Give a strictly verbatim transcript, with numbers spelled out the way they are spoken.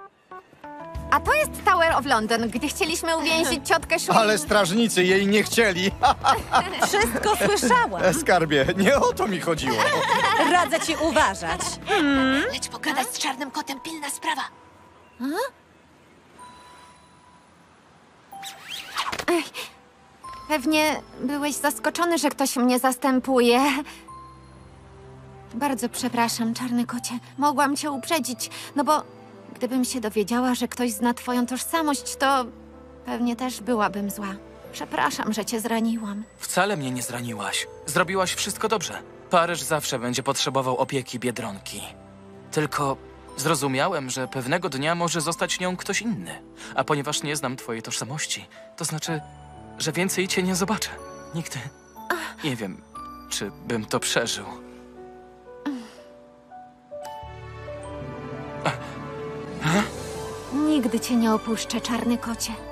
A to jest Tower of London, gdzie chcieliśmy uwięzić ciotkę Shwin. Ale strażnicy jej nie chcieli. Wszystko słyszałam. Skarbie, nie o to mi chodziło. Radzę ci uważać. Lecz pogadać z czarnym kotem, pilna sprawa. Pewnie byłeś zaskoczony, że ktoś mnie zastępuje. Bardzo przepraszam, czarny kocie. Mogłam cię uprzedzić, no bo gdybym się dowiedziała, że ktoś zna twoją tożsamość, to pewnie też byłabym zła. Przepraszam, że cię zraniłam. Wcale mnie nie zraniłaś. Zrobiłaś wszystko dobrze. Paryż zawsze będzie potrzebował opieki Biedronki. Tylko zrozumiałem, że pewnego dnia może zostać nią ktoś inny. A ponieważ nie znam twojej tożsamości, to znaczy, że więcej cię nie zobaczę. Nigdy. Nie wiem, czy bym to przeżył. Nigdy cię nie opuszczę, czarny kocie.